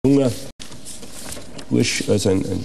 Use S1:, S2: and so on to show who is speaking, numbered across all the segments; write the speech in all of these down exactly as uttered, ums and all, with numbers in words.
S1: junger Bursch, also ein, ein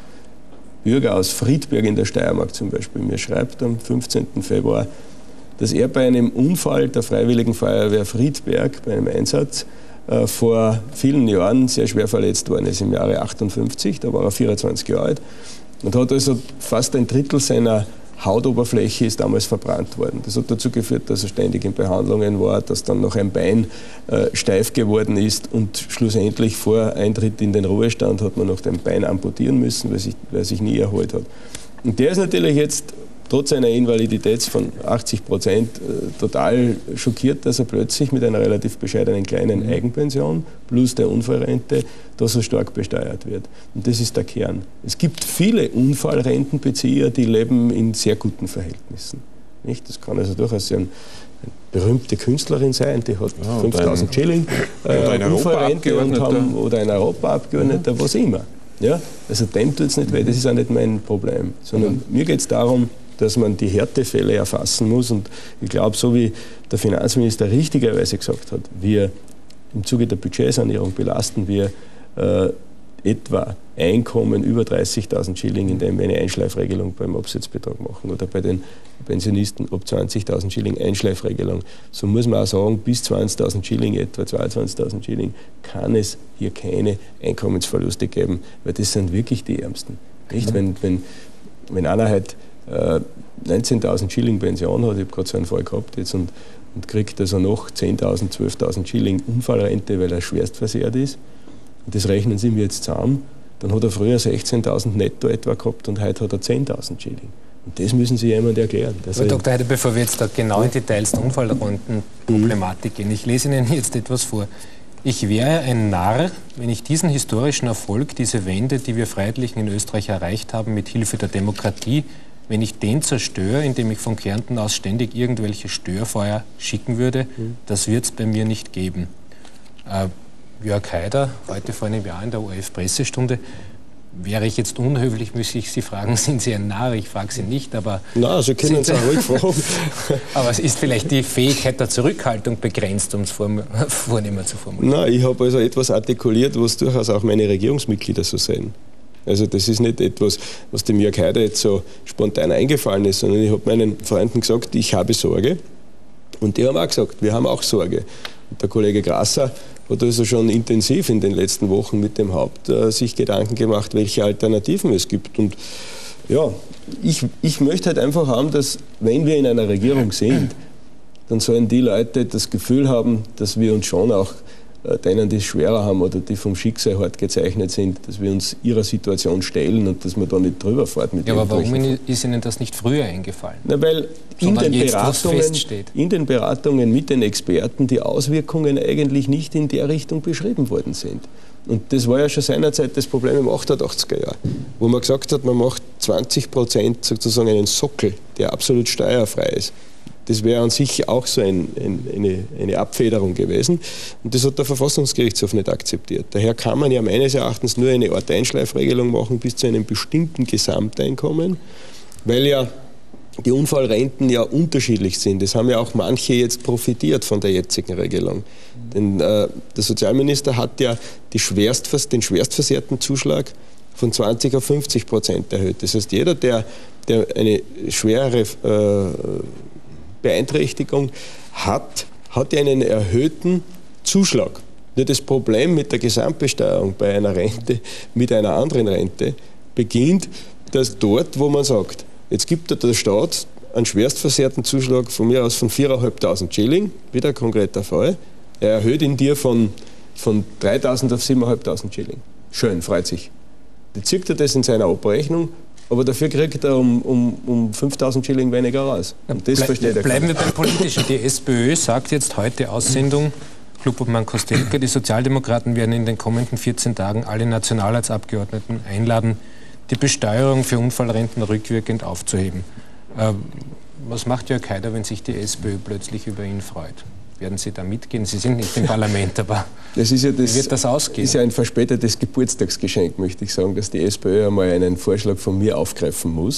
S1: Bürger aus Friedberg in der Steiermark zum Beispiel, mir schreibt am fünfzehnten Februar, dass er bei einem Unfall der Freiwilligen Feuerwehr Friedberg, bei einem Einsatz, äh, vor vielen Jahren sehr schwer verletzt worden ist, im Jahre achtundfünfzig, da war er vierundzwanzig Jahre alt und hat also fast ein Drittel seiner Hautoberfläche ist damals verbrannt worden. Das hat dazu geführt, dass er ständig in Behandlungen war, dass dann noch ein Bein äh, steif geworden ist und schlussendlich vor Eintritt in den Ruhestand hat man noch ein Bein amputieren müssen, weil sich, weil sich nie erholt hat. Und der ist natürlich jetzt trotz einer Invalidität von achtzig Prozent äh, total schockiert, dass er plötzlich mit einer relativ bescheidenen kleinen Eigenpension plus der Unfallrente da so stark besteuert wird. Und das ist der Kern. Es gibt viele Unfallrentenbezieher, die leben in sehr guten Verhältnissen. Nicht? Das kann also durchaus ein, eine berühmte Künstlerin sein, die hat ja, fünftausend Schilling äh, Unfallrente und haben, oder ein Europaabgeordneter, mhm. was immer. Ja? Also dem tut es nicht weh, das ist auch nicht mein Problem. Sondern mhm. mir geht es darum, dass man die Härtefälle erfassen muss. Und ich glaube, so wie der Finanzminister richtigerweise gesagt hat, wir im Zuge der Budgetsanierung belasten wir äh, etwa Einkommen über dreißigtausend Schilling, indem wir eine Einschleifregelung beim Absetzbetrag machen oder bei den Pensionisten ab zwanzigtausend Schilling Einschleifregelung. So muss man auch sagen, bis zwanzigtausend Schilling, etwa zweiundzwanzigtausend Schilling, kann es hier keine Einkommensverluste geben, weil das sind wirklich die Ärmsten. Nicht? Wenn, wenn, wenn einer halt neunzehntausend Schilling Pension hat, ich habe gerade so einen Fall gehabt jetzt und, und kriegt also noch zehntausend, zwölftausend Schilling Unfallrente, weil er schwerst versehrt ist. Und das rechnen Sie mir jetzt zusammen, dann hat er früher sechzehntausend netto etwa gehabt und heute hat er zehntausend Schilling. Und das müssen Sie jemandem erklären.
S2: Aber Doktor Heider, bevor wir jetzt da genau in Details der Unfallrentenproblematik gehen, ich lese Ihnen jetzt etwas vor. Ich wäre ein Narr, wenn ich diesen historischen Erfolg, diese Wende, die wir Freiheitlichen in Österreich erreicht haben, mit Hilfe der Demokratie, wenn ich den zerstöre, indem ich von Kärnten aus ständig irgendwelche Störfeuer schicken würde, mhm. das wird es bei mir nicht geben. Äh, Jörg Heider, heute vor einem Jahr in der O R F-Pressestunde, wäre ich jetzt unhöflich, müsste ich Sie fragen, sind Sie ein Narr? Ich frage Sie nicht, aber...
S1: Na, Sie können es auch ruhig fragen.
S2: Aber es ist vielleicht die Fähigkeit der Zurückhaltung begrenzt, um es vornehmer zu formulieren.
S1: Nein, ich habe also etwas artikuliert, was durchaus auch meine Regierungsmitglieder so sehen. Also das ist nicht etwas, was dem Jörg Heider jetzt so spontan eingefallen ist, sondern ich habe meinen Freunden gesagt, ich habe Sorge. Und die haben auch gesagt, wir haben auch Sorge. Und der Kollege Grasser hat also schon intensiv in den letzten Wochen mit dem Haupt äh, sich Gedanken gemacht, welche Alternativen es gibt. Und ja, ich, ich möchte halt einfach haben, dass, wenn wir in einer Regierung sind, dann sollen die Leute das Gefühl haben, dass wir uns schon auch denen, die es schwerer haben oder die vom Schicksal hart gezeichnet sind, dass wir uns ihrer Situation stellen und dass man da nicht drüber fährt. Mit
S2: ja, aber warum ist Ihnen das nicht früher eingefallen?
S1: Na, weil in den, Beratungen, in den Beratungen mit den Experten die Auswirkungen eigentlich nicht in der Richtung beschrieben worden sind. Und das war ja schon seinerzeit das Problem im achtundachtziger Jahr, wo man gesagt hat, man macht zwanzig Prozent sozusagen einen Sockel, der absolut steuerfrei ist. Das wäre an sich auch so ein, ein, eine, eine Abfederung gewesen. Und das hat der Verfassungsgerichtshof nicht akzeptiert. Daher kann man ja meines Erachtens nur eine Art Einschleifregelung machen bis zu einem bestimmten Gesamteinkommen, weil ja die Unfallrenten ja unterschiedlich sind. Das haben ja auch manche jetzt profitiert von der jetzigen Regelung. Mhm. Denn äh, der Sozialminister hat ja die Schwerstvers-, den schwerstversehrten Zuschlag von zwanzig auf fünfzig Prozent erhöht. Das heißt, jeder, der, der eine schwere äh, Beeinträchtigung hat, hat ja einen erhöhten Zuschlag. Nur das Problem mit der Gesamtbesteuerung bei einer Rente mit einer anderen Rente beginnt, dass dort, wo man sagt, jetzt gibt der Staat einen schwerstversehrten Zuschlag von mir aus von viertausendfünfhundert Schilling, wieder ein konkreter Fall, er erhöht ihn dir von, von dreitausend auf siebentausendfünfhundert Schilling. Schön, freut sich. Jetzt zieht er das in seiner Abrechnung, aber dafür kriegt er um, um, um fünftausend Schilling weniger raus. Und das
S2: Ble
S1: versteht er.
S2: Bleiben wir beim Politischen. Die SPÖ sagt jetzt heute Aussendung, Klubobmann Kostelka, die Sozialdemokraten werden in den kommenden vierzehn Tagen alle Nationalratsabgeordneten einladen, die Besteuerung für Unfallrenten rückwirkend aufzuheben. Äh, was macht Jörg Heider, wenn sich die SPÖ plötzlich über ihn freut? Werden Sie da mitgehen? Sie sind nicht im Parlament, aber
S1: das ist ja das,
S2: wie wird das ausgehen?
S1: Das ist ja ein verspätetes Geburtstagsgeschenk, möchte ich sagen, dass die SPÖ einmal einen Vorschlag von mir aufgreifen muss.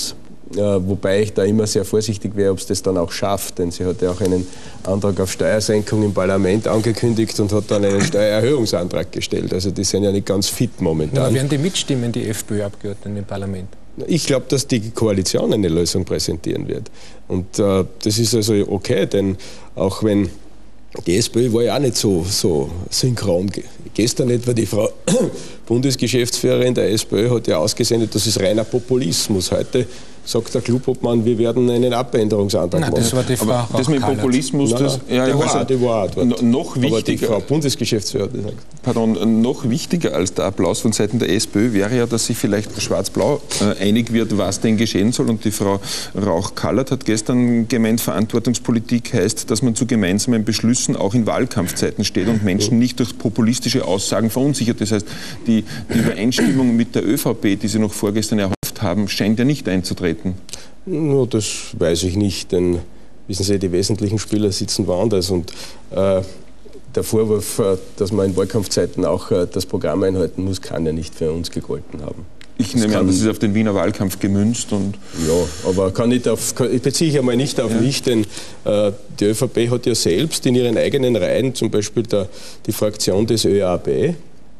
S1: wobei ich da immer sehr vorsichtig wäre, ob es das dann auch schafft, denn sie hat ja auch einen Antrag auf Steuersenkung im Parlament angekündigt und hat dann einen Steuererhöhungsantrag gestellt. Also die sind ja nicht ganz fit momentan.
S2: Aber werden die mitstimmen, die FPÖ-Abgeordneten im Parlament?
S1: Ich glaube, dass die Koalition eine Lösung präsentieren wird. Und äh, das ist also okay, denn auch wenn die SPÖ war ja auch nicht so, so synchron. Gestern etwa die Frau Bundesgeschäftsführerin der SPÖ hat ja ausgesendet, das ist reiner Populismus. Heute sagt der Klubobmann, wir werden einen Abänderungsantrag
S2: Nein,
S1: machen.
S2: Das war die Frau
S3: Aber das mit Populismus,
S1: nein,
S3: das,
S1: nein,
S3: ja,
S1: die
S3: also,
S1: war, die war dort.
S3: noch wichtiger,
S1: aber die Frau Bundesgeschäftsführerin hat gesagt.
S3: Pardon, noch wichtiger als der Applaus von Seiten der SPÖ wäre ja, dass sich vielleicht Schwarz-Blau äh, einig wird, was denn geschehen soll. Und die Frau Rauch-Kallert hat gestern gemeint, Verantwortungspolitik heißt, dass man zu gemeinsamen Beschlüssen auch in Wahlkampfzeiten steht und Menschen nicht durch populistische Aussagen verunsichert. Das heißt, die, die Übereinstimmung mit der ÖVP, die Sie noch vorgestern erhofft haben, scheint ja nicht einzutreten.
S1: No, das weiß ich nicht, denn wissen Sie, die wesentlichen Spieler sitzen woanders und äh, der Vorwurf, äh, dass man in Wahlkampfzeiten auch äh, das Programm einhalten muss, kann ja nicht für uns gegolten haben.
S3: Ich nehme
S1: das
S3: an, das ist auf den Wiener Wahlkampf gemünzt. Und
S1: ja, aber kann nicht auf, kann, ich beziehe ich einmal nicht auf ja. mich, denn äh, die ÖVP hat ja selbst in ihren eigenen Reihen, zum Beispiel der, die Fraktion des ÖAB, mhm.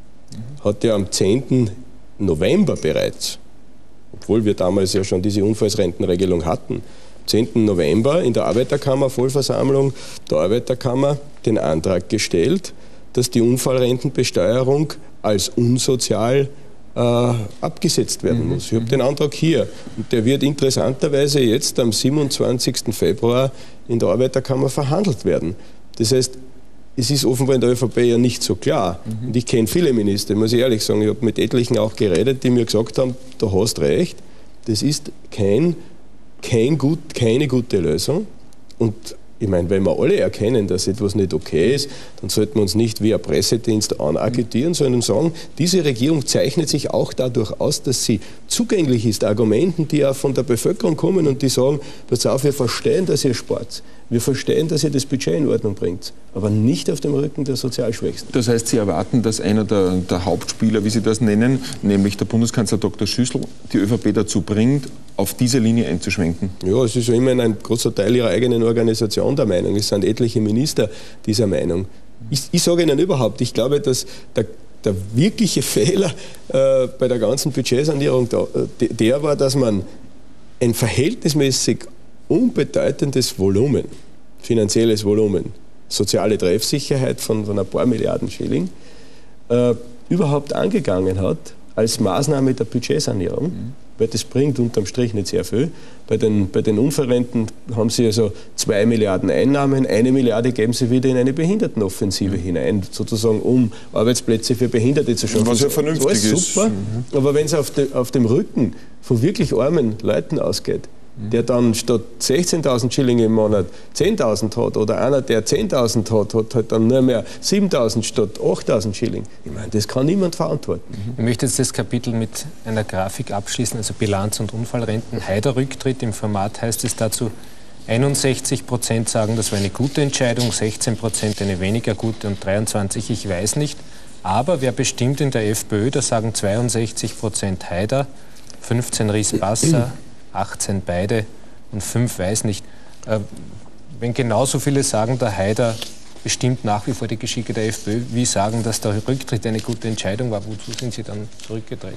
S1: hat ja am zehnten November bereits, obwohl wir damals ja schon diese Unfallsrentenregelung hatten, am zehnten November in der Arbeiterkammer Vollversammlung der Arbeiterkammer den Antrag gestellt, dass die Unfallrentenbesteuerung als unsozial äh, abgesetzt werden mhm. muss. Ich habe den Antrag hier und der wird interessanterweise jetzt am siebenundzwanzigsten Februar in der Arbeiterkammer verhandelt werden. Das heißt, es ist offenbar in der ÖVP ja nicht so klar. Mhm. Und ich kenne viele Minister, muss ich ehrlich sagen. Ich habe mit etlichen auch geredet, die mir gesagt haben, du hast recht, das ist kein, kein gut, keine gute Lösung. Und ich meine, wenn wir alle erkennen, dass etwas nicht okay ist, dann sollten wir uns nicht wie ein Pressedienst anagitieren, sondern sagen, diese Regierung zeichnet sich auch dadurch aus, dass sie zugänglich ist, Argumenten, die auch von der Bevölkerung kommen und die sagen, pass auf, wir verstehen, dass ihr spart. Wir verstehen, dass ihr das Budget in Ordnung bringt, aber nicht auf dem Rücken der Sozialschwächsten.
S3: Das heißt, Sie erwarten, dass einer der, der Hauptspieler, wie Sie das nennen, nämlich der Bundeskanzler Doktor Schüssel, die ÖVP dazu bringt, auf diese Linie einzuschwenken?
S1: Ja, es ist ja immerhin ein großer Teil Ihrer eigenen Organisation der Meinung. Es sind etliche Minister dieser Meinung. Ich, ich sage Ihnen überhaupt, ich glaube, dass der, der wirkliche Fehler äh, bei der ganzen Budgetsanierung da, äh, der war, dass man ein verhältnismäßig unbedeutendes Volumen, finanzielles Volumen, soziale Treffsicherheit von, von ein paar Milliarden Schilling, äh, überhaupt angegangen hat als Maßnahme der Budgetsanierung, mhm. weil das bringt unterm Strich nicht sehr viel. Bei den, bei den Unfallrenten haben sie also zwei Milliarden Einnahmen, eine Milliarde geben sie wieder in eine Behindertenoffensive mhm. hinein, sozusagen um Arbeitsplätze für Behinderte zu schaffen.
S3: Was ja vernünftig
S1: ist.
S3: ist.
S1: Super, mhm. aber wenn es auf, de, auf dem Rücken von wirklich armen Leuten ausgeht, der dann statt sechzehntausend Schilling im Monat zehntausend hat oder einer, der zehntausend hat, hat halt dann nur mehr siebentausend statt achttausend Schilling. Ich meine, das kann niemand verantworten.
S2: Ich möchte jetzt das Kapitel mit einer Grafik abschließen, also Bilanz- und Unfallrenten. Haider-Rücktritt, im Format heißt es dazu, einundsechzig Prozent sagen, das war eine gute Entscheidung, sechzehn Prozent eine weniger gute und dreiundzwanzig ich weiß nicht. Aber wer bestimmt in der FPÖ, da sagen zweiundsechzig Prozent Haider, fünfzehn Ries-Basser, achtzehn beide und fünf weiß nicht. Äh, wenn genauso viele sagen, der Haider bestimmt nach wie vor die Geschicke der FPÖ, wie sagen, dass der Rücktritt eine gute Entscheidung war, wozu sind Sie dann zurückgetreten?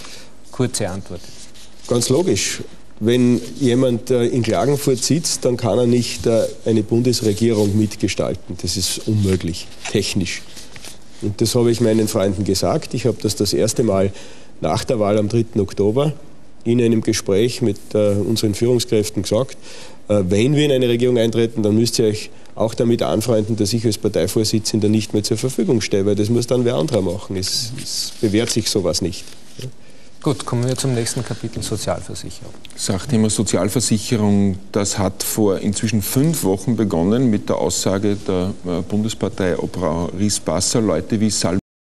S2: Kurze Antwort.
S1: Ganz logisch. Wenn jemand äh, in Klagenfurt sitzt, dann kann er nicht äh, eine Bundesregierung mitgestalten. Das ist unmöglich, technisch. Und das habe ich meinen Freunden gesagt. Ich habe das das erste Mal nach der Wahl am dritten Oktober in einem Gespräch mit äh, unseren Führungskräften gesagt, äh, wenn wir in eine Regierung eintreten, dann müsst ihr euch auch damit anfreunden, dass ich als Parteivorsitzender nicht mehr zur Verfügung stehe, weil das muss dann wer anderer machen. Es, es bewährt sich sowas nicht. Ja.
S2: Gut, kommen wir zum nächsten Kapitel, Sozialversicherung.
S3: Sachthema Sozialversicherung, das hat vor inzwischen fünf Wochen begonnen mit der Aussage der Bundespartei Obra Ries-Basser, Leute wie Salm